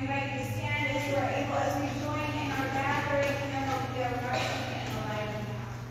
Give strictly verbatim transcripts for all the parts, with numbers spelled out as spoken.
invite you to stand as you are able as we join in our gathering, and then we'll be our rushing in the light of the house.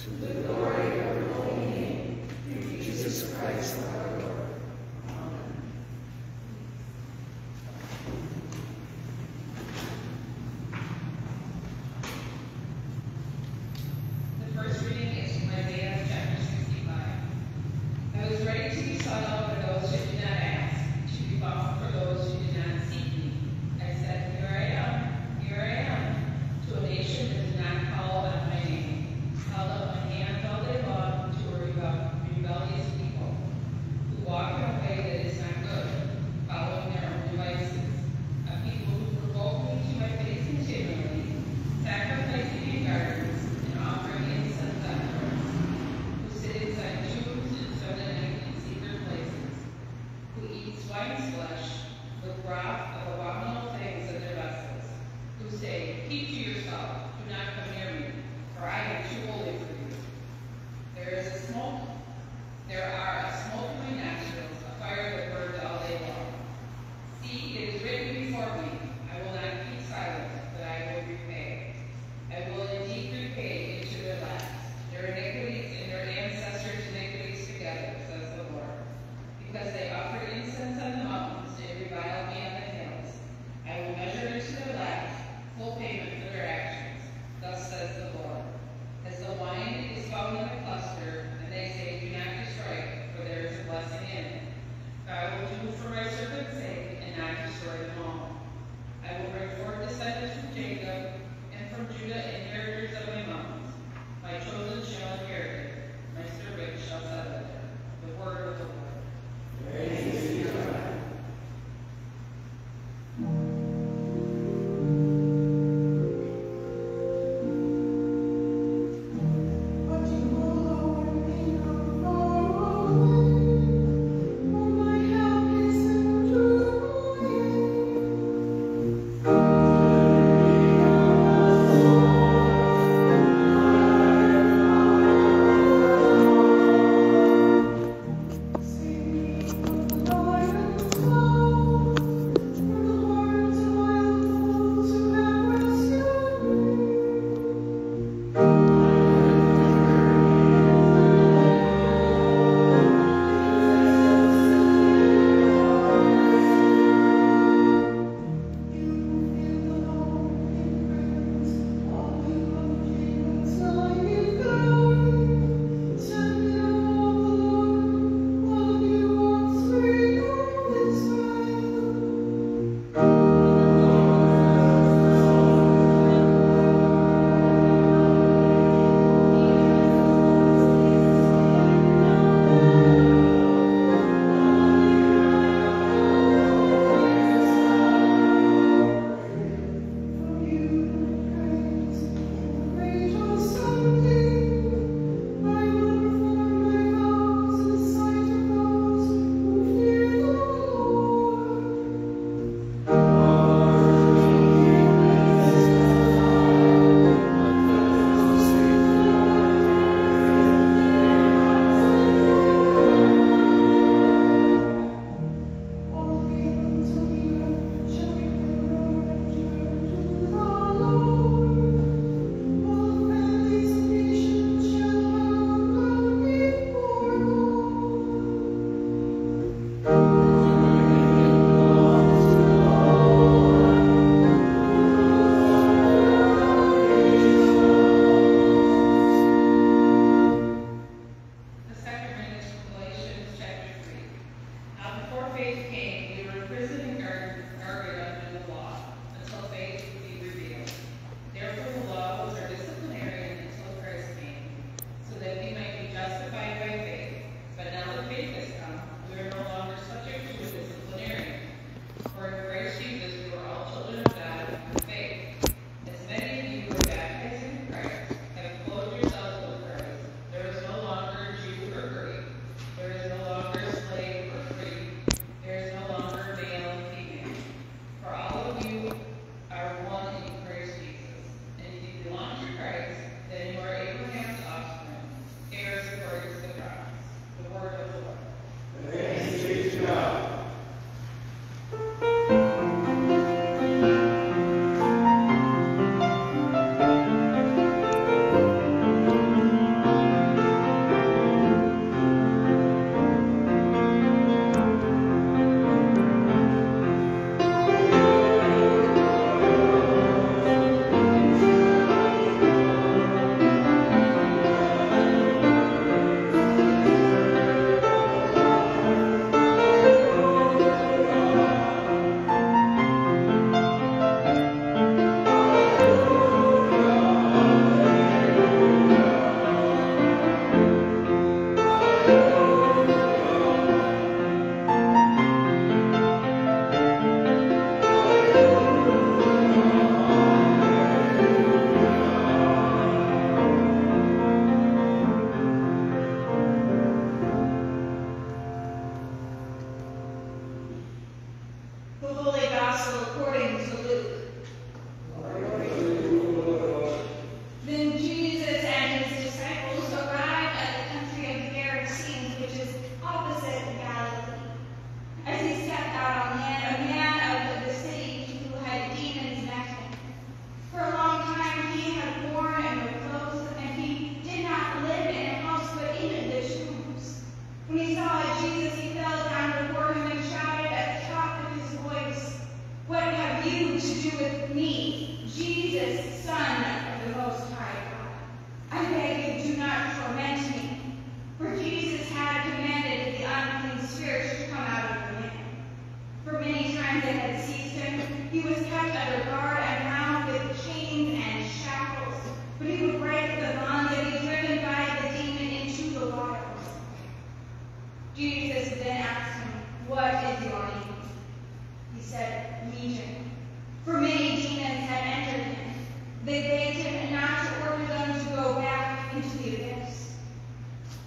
Held up my hand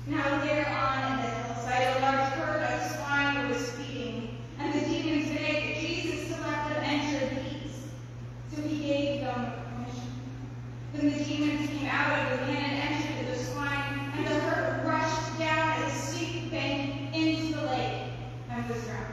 Now there on the hillside, a large herd of swine was feeding, and the demons begged Jesus to let them enter the peace. So he gave them permission. Then the demons came out of the man and entered the swine, and the herd rushed down a steep bank into the lake and was drowned.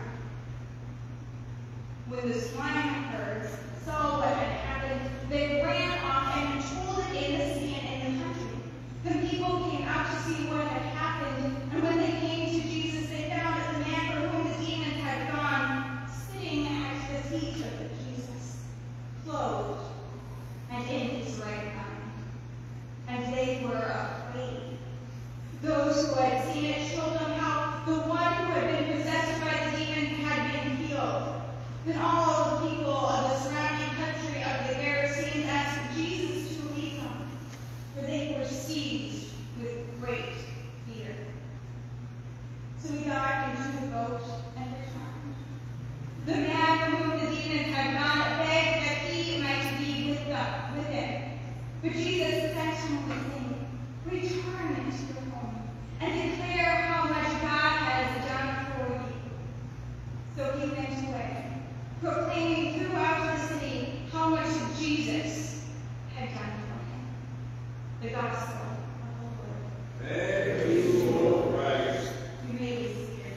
When the swine herds saw what had happened, they ran off and told it in the city and in the country. The people came out to see what had happened, and when they came to Jesus, they found that the man for whom the demons had gone sitting at the feet of Jesus, clothed and in his right mind. And they were afraid. Those who had seen it told them how the one who had been possessed by the demons had been healed. Then all the people of the surrounding country of the Gerasenes asked Jesus to leave them, for they were seized with great fear. So he got into the boat and returned. The man from whom the demons had gone begged that he might be with, them, with him. But Jesus sent him with him, return into your home, and declare how much God has done for you. So he went away, proclaiming throughout the city how much Jesus had done for him. The gospel of the Lord. Thank you, Lord Christ. You may be seated.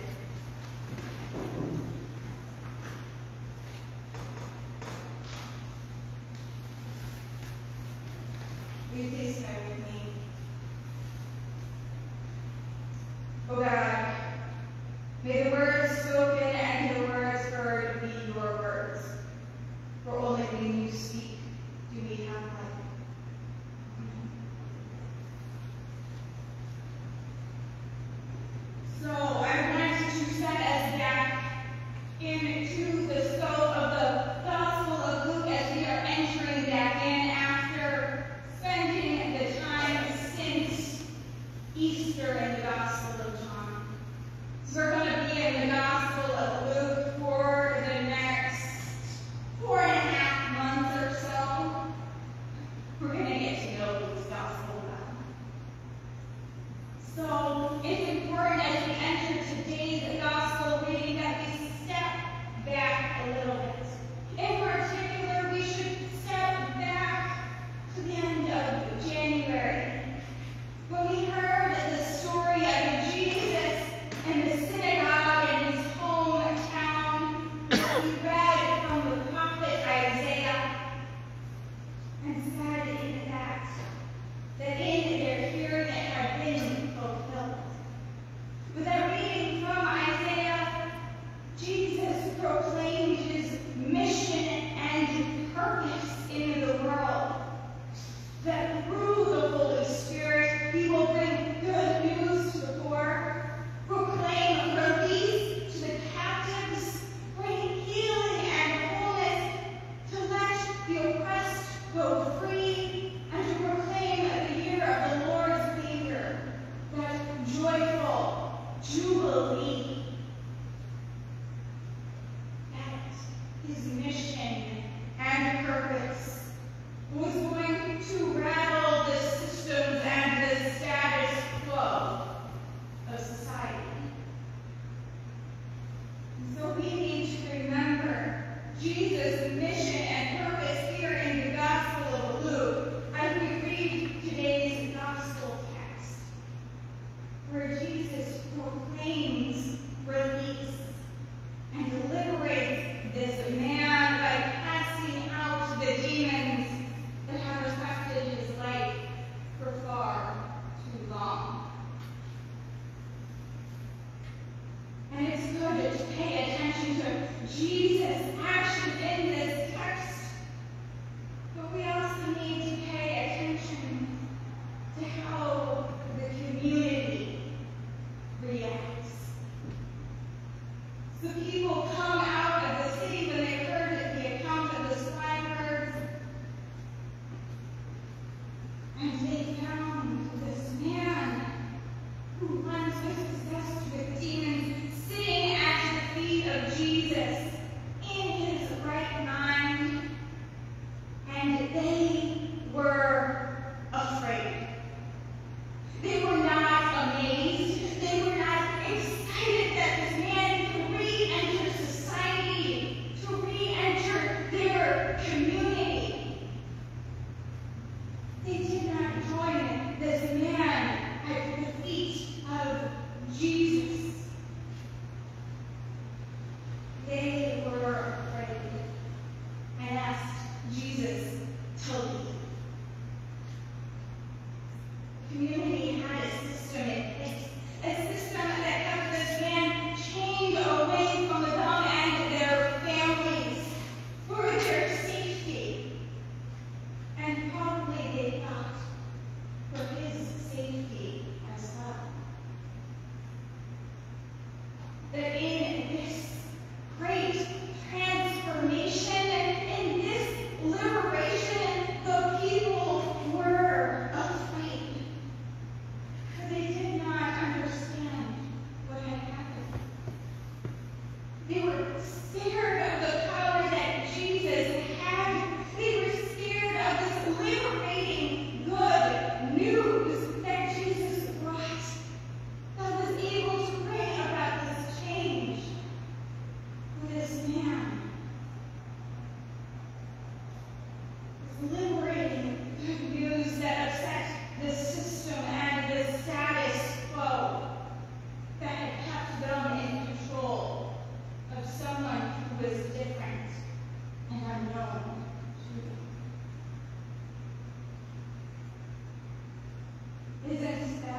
Will you please pray with me? O God, may the words spoken and the words heard be your words, for only when you speak do we have life. So I want to set us back into the scope of the Gospel of Luke as we are entering back in after spending the time since Easter in the Gospel of John. So we're going to be in the Gospel of Luke for the next four and a half months or so. We're going to get to know Luke's Gospel well. So it's important as we enter today's Gospel reading that we step back a little bit. In particular, we should step back to the end of January, when we heard the story of Jesus in the synagogue in his hometown. We read from the prophet Isaiah and said in that, that in their hearing it had been fulfilled. With a reading from Isaiah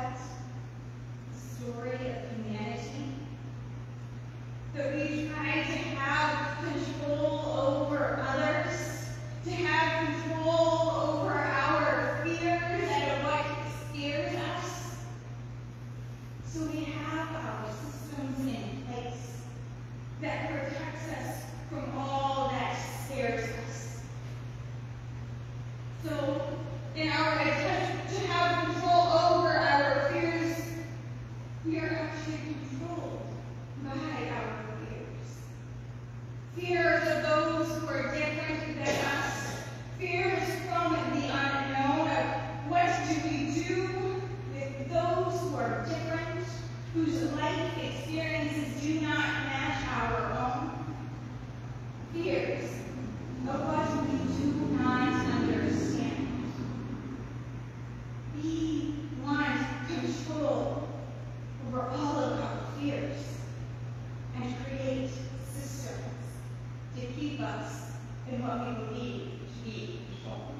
that story of humanity? That we try to have control over others, to have control over our fears and what scares us. So we have our systems in place that protects us from all that scares us. So in our attempt to have control over our fears, we are actually controlled by our fears. Fears of those who are different than us. Fears from the unknown of what do we do with those who are different, whose life experiences do not match our own. Fears of what we do not understand. We want control over all of our fears and create systems to keep us in what we believe to be home.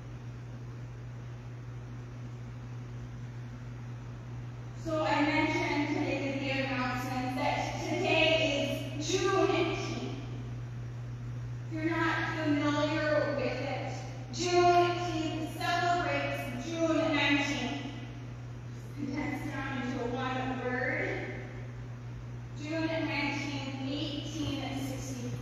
So I mentioned in the announcement that today is Juneteenth. If you're not familiar with it, Juneteenth celebrates June nineteenth. Condensed down into one word. June nineteenth, eighteen sixty-five.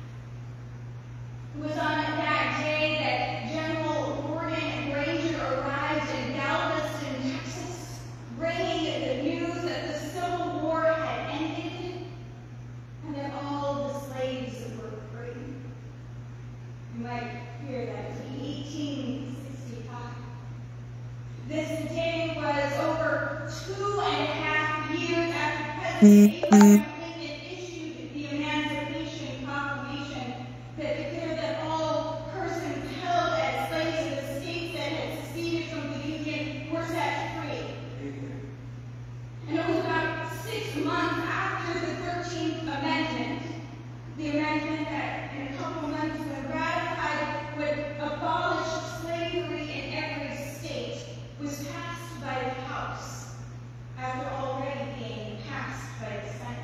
It was on that day that General Gordon Granger arrived in Galveston, Texas, bringing the news that the Civil War had ended and that all the slaves were free. You might hear that in eighteen sixty-five. This day was over two and a half years after President Abraham Lincoln issued the Emancipation Proclamation that declared that all persons held as slaves in the states that had seceded from the Union were set free. And it was about six months after the thirteenth Amendment, the amendment that in a couple months when ratified would abolish slavery in every state, was passed by the House after already being passed by the Senate.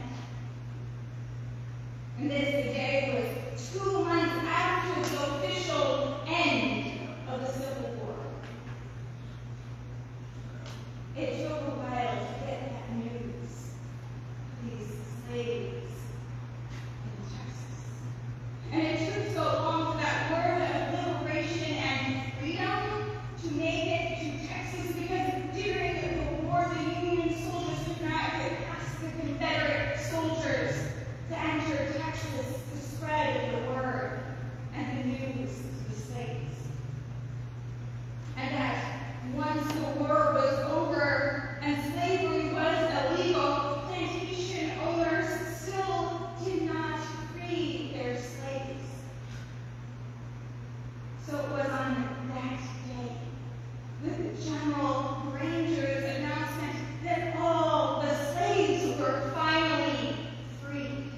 And this day was two months after the official end of the Civil War. It took a while to get that news. These slaves in Texas. And it took so long for that word of liberation and freedom to make it to Texas because during the war, the Union soldiers could not get past the Confederate soldiers to enter Texas to spread the word and the news to the slaves. And that once the war was over and slavery was illegal, plantation owners still did not free their slaves. So it was on that day, with General Granger's announcement that all the slaves were finally freed.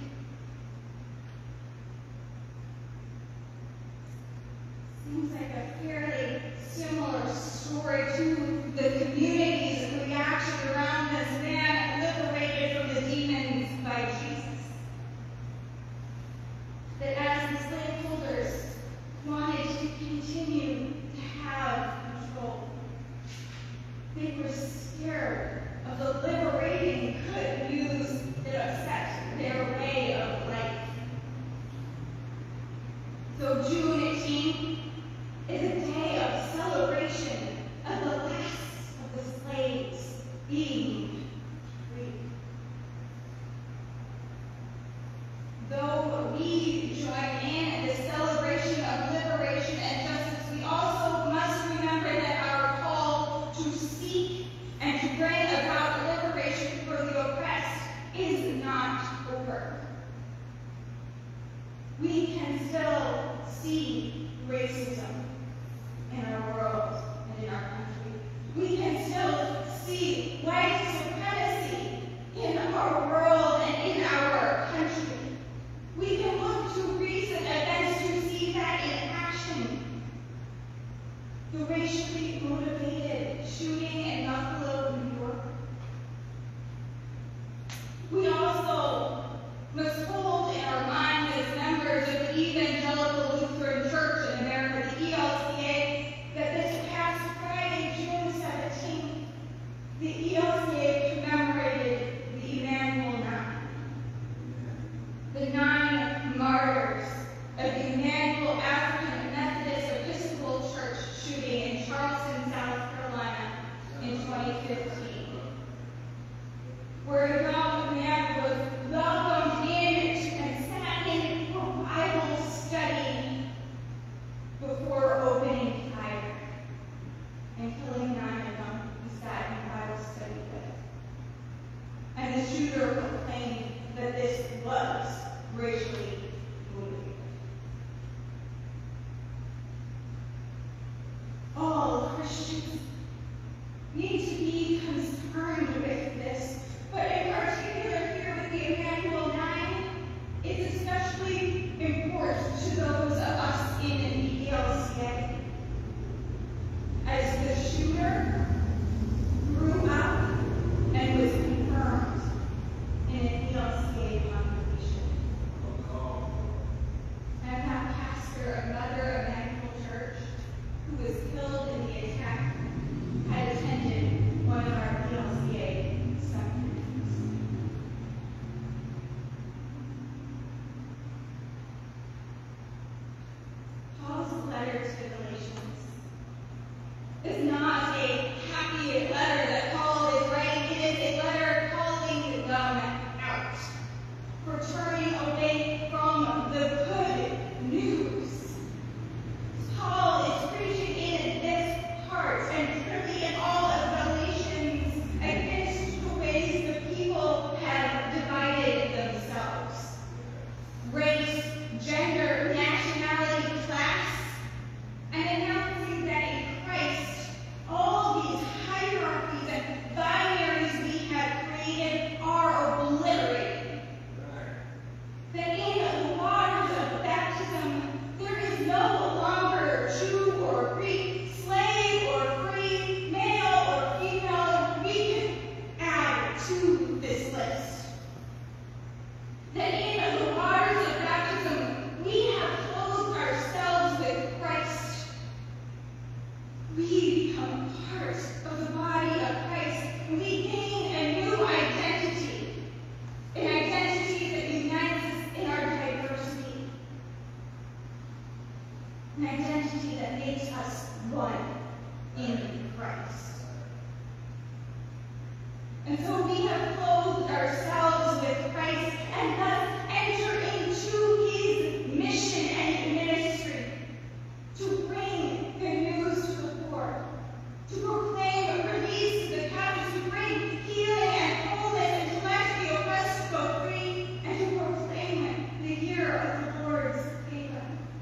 Seems like a fairly similar story to the community's reaction around this man liberated from the demons by Jesus. That as the slaveholders wanted to continue to have control, they were scared of the liberating good news that upset their way of life. So Juneteenth is a day of celebration of the last of the slaves being free. Though we join in the celebration of liberation and justice, we also must remember that our call to seek and to bring about liberation for the oppressed is not over. We can still see L C A commemorated the Emmanuel Nine, the nine martyrs of the Emmanuel African Methodist Episcopal Church shooting in Charleston, South Carolina in twenty fifteen, where a young man was welcomed in and sat in for Bible study before opening fire and killing nine of them he sat in Bible study with. And the shooter proclaimed that this was racially motivated. All Christians need to be concerned with this, but in particular here with the Emmanuel Nine, it's especially important to those of us in the E L C A. As the shooter grew up and was confirmed in an E L C A congregation. I've got pastor of Mother Emanuel Church who was killed in the attack had attended one of our E L C A seminaries. Paul's letter to Galatians is not a happy letter that Paul is writing. It is a letter calling them out for turning away from the good news. Paul is preaching in this part and really in all of Galatians against the ways the people have divided themselves. Race, gender, nationality, class, and announcing that in Christ, all these hierarchies and binaries we have created are obliterated. That in the waters of baptism, there is no longer Jew or Greek, slave or free, male or female. We can add to this list. That in the waters of baptism, we have clothed ourselves with Christ. We become part of the body of Christ. We gain a new identity, an identity that unites us in our diversity, an identity that makes us one in Christ. And so we have clothed ourselves with Christ and thus enter into his mission and ministry to bring the news to the poor, to proclaim release to the captives, to bring healing and wholeness, and to let the oppressed go free, and to proclaim the year of the Lord's favor.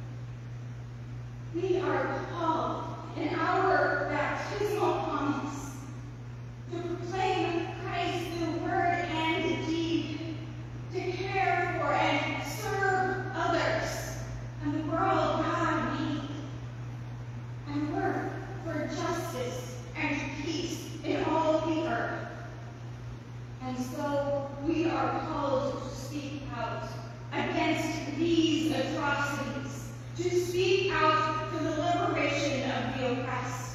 We are called in our baptismal promise to proclaim Christ through word and deed, to care for and serve others and the world God made, and work for justice and peace in all the earth. And so we are called to speak out against these atrocities, to speak out for the liberation of the oppressed.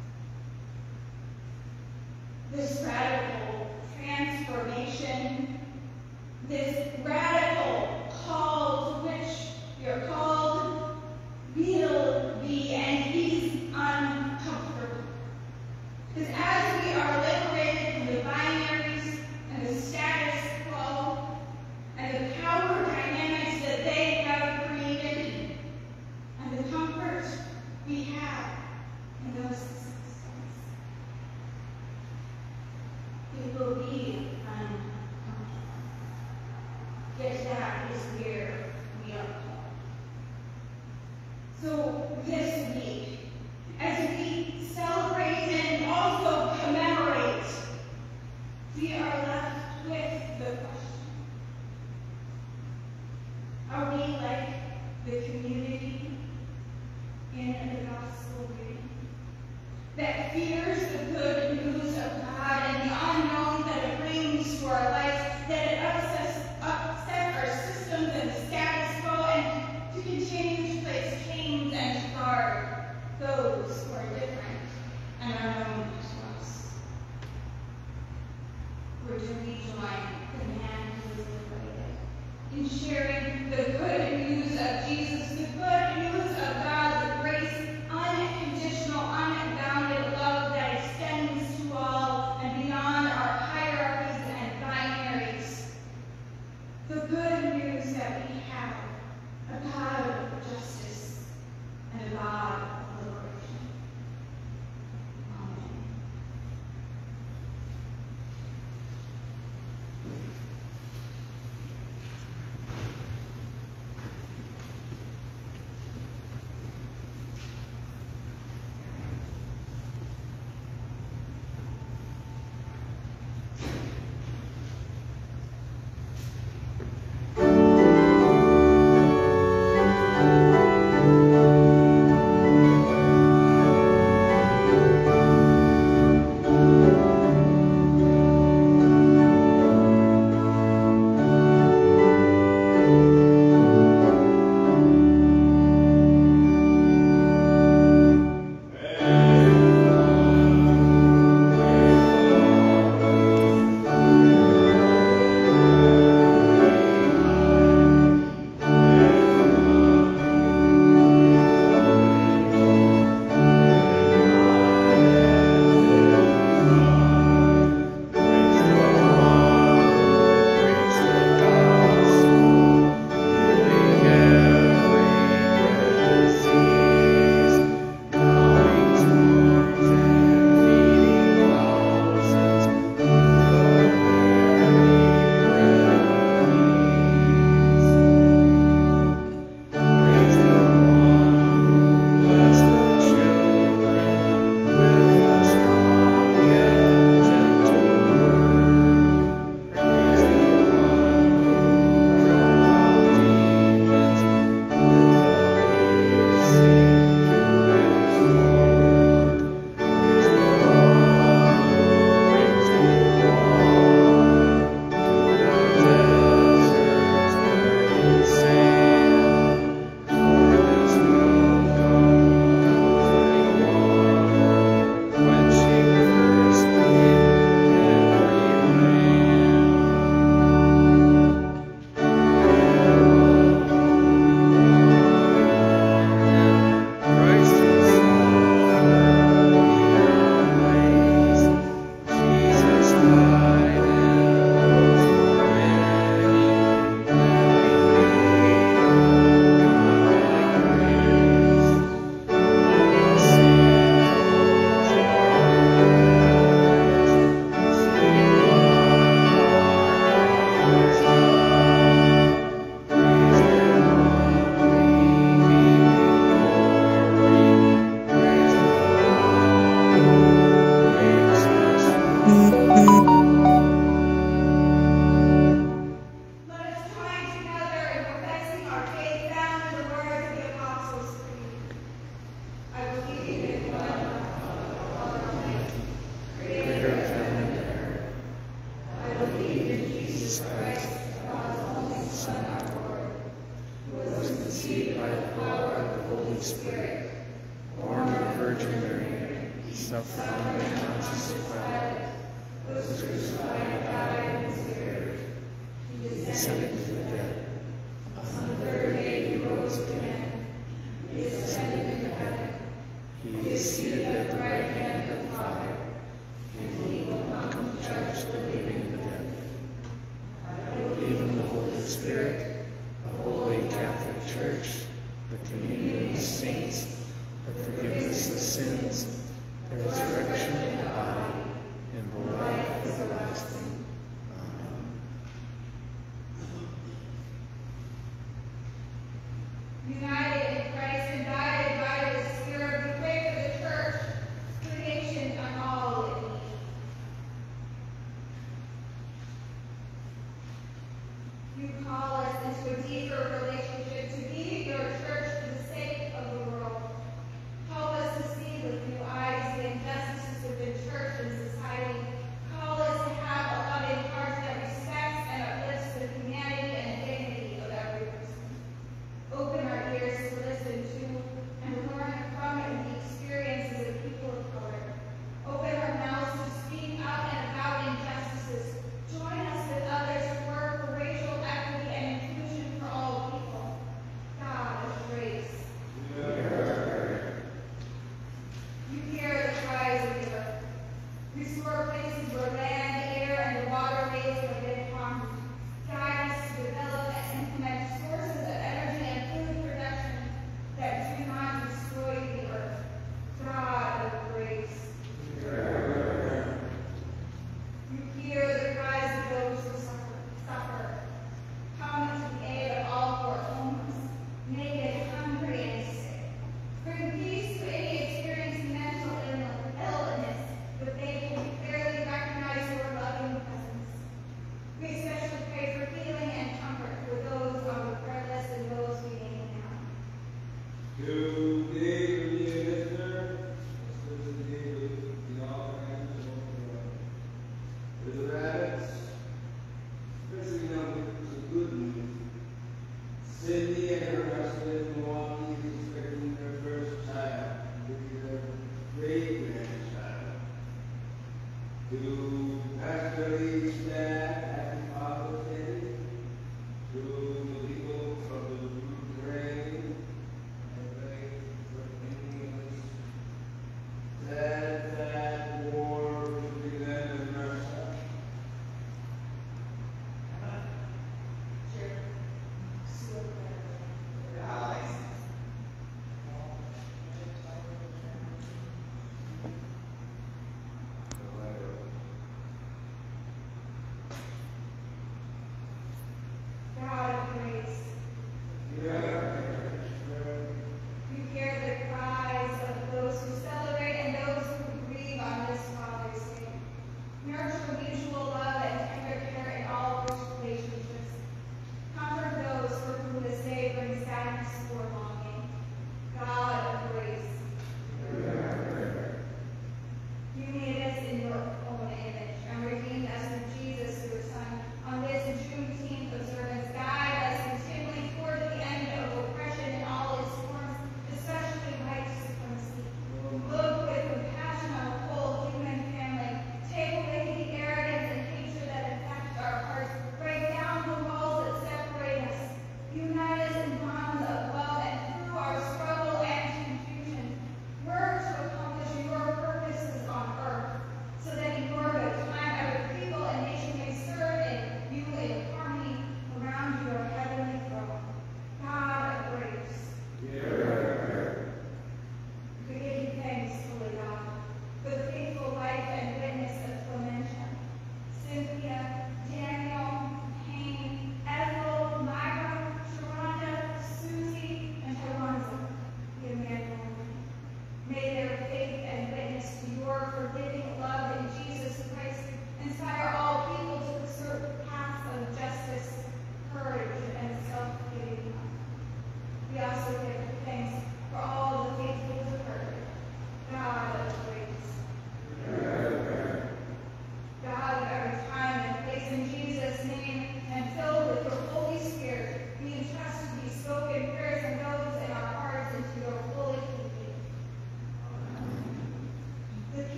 This radical transformation, this radical call to which you're called, will be and is uncomfortable. Because as we are liberated from the binaries and the status quo and the power dynamics that they have created and the comfort we have in those systems, it will be uncomfortable. Yet that is where we are called. So this week, as we celebrate and also commemorate, we are left with the question: are we like the community in the gospel reading that fears the good news of God and the unknown that it brings to our lives, that it upsets, upsets our systems and the status quo, and to continue to place chains and to guard those who are different and unknown to us? encourage and we join the man who is liberated in sharing the good news of Jesus, the good news of God's grace, unconditional, unbounded love that extends to all and beyond our hierarchies and binaries. The good news that we have a God of justice and a God of liberation. Amen.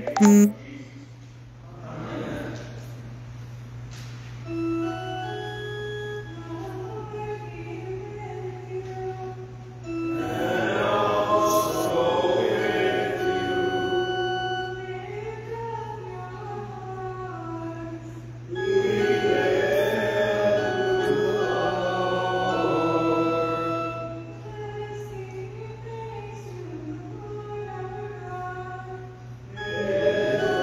Thank you.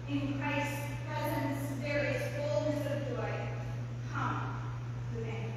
In Christ's presence there is fullness of joy. Come, the banquet.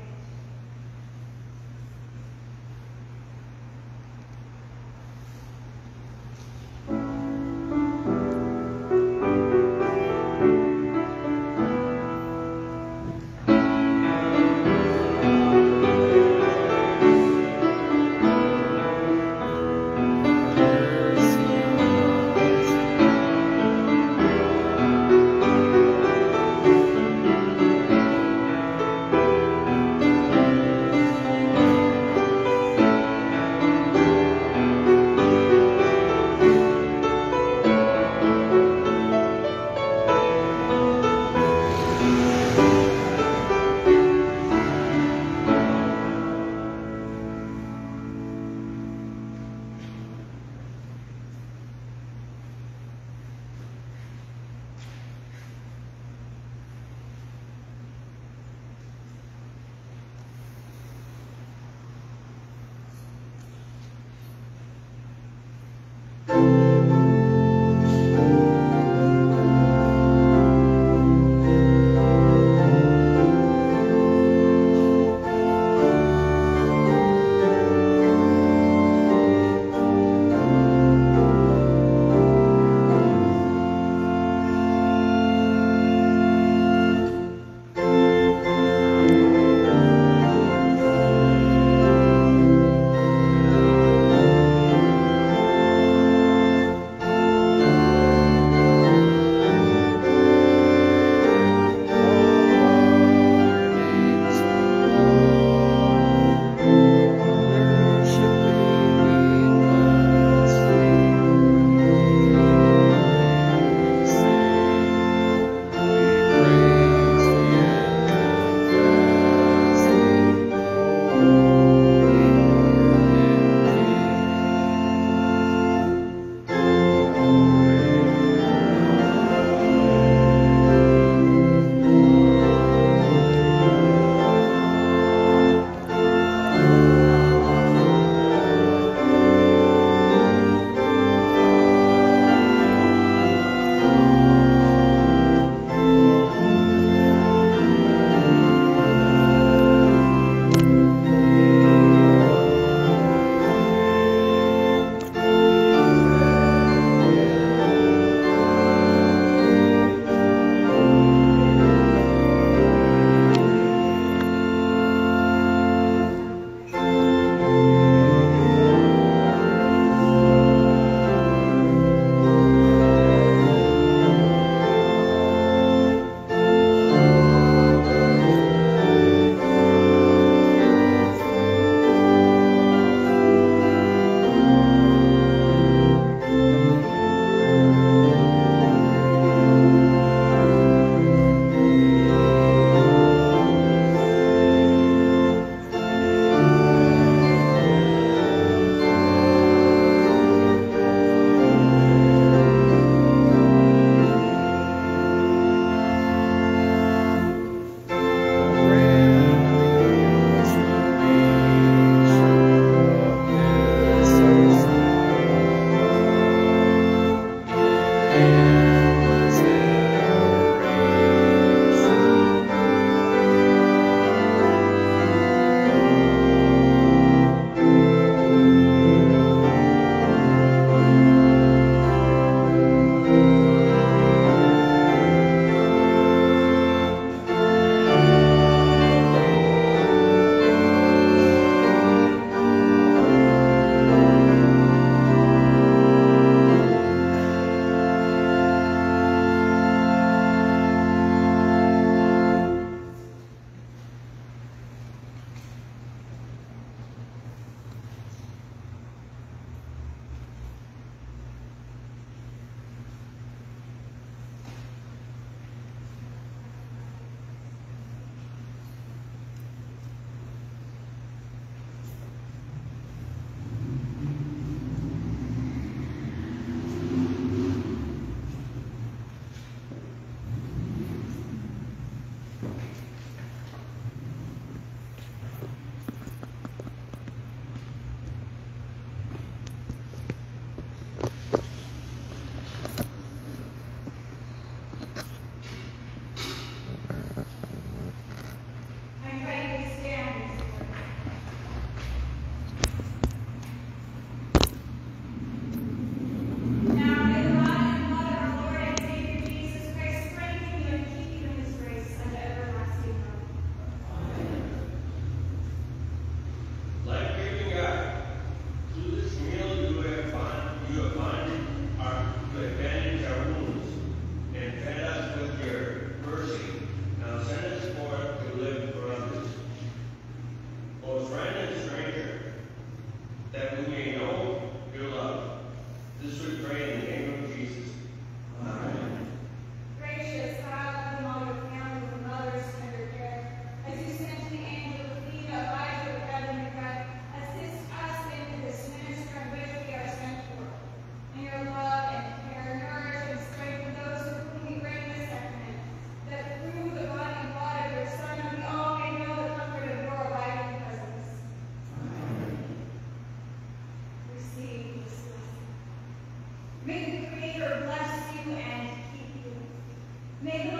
May the